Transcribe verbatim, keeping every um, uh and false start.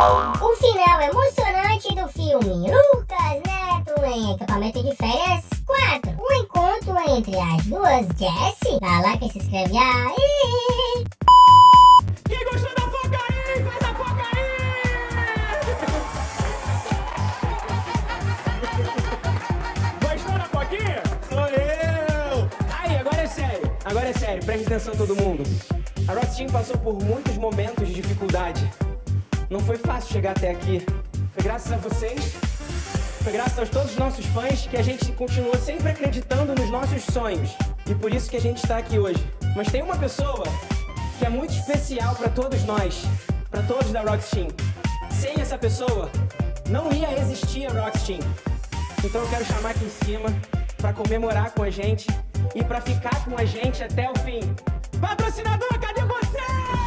O final emocionante do filme Lucas Neto em Acampamento de Férias quatro. O encontro entre as duas Jessi. Tá lá que se escreve aí. Quem gostou da foca aí, faz a foca aí! Gostou da foquinha? Sou eu! Aí, agora é sério. Agora é sério, preste atenção todo mundo. A Rock Team passou por muitos momentos de dificuldade. Não foi fácil chegar até aqui. Foi graças a vocês, foi graças a todos os nossos fãs que a gente continuou sempre acreditando nos nossos sonhos. E por isso que a gente está aqui hoje. Mas tem uma pessoa que é muito especial para todos nós, para todos da Rock Team. Sem essa pessoa, não ia existir a Rock Team. Então eu quero chamar aqui em cima para comemorar com a gente e para ficar com a gente até o fim. Patrocinador, cadê você?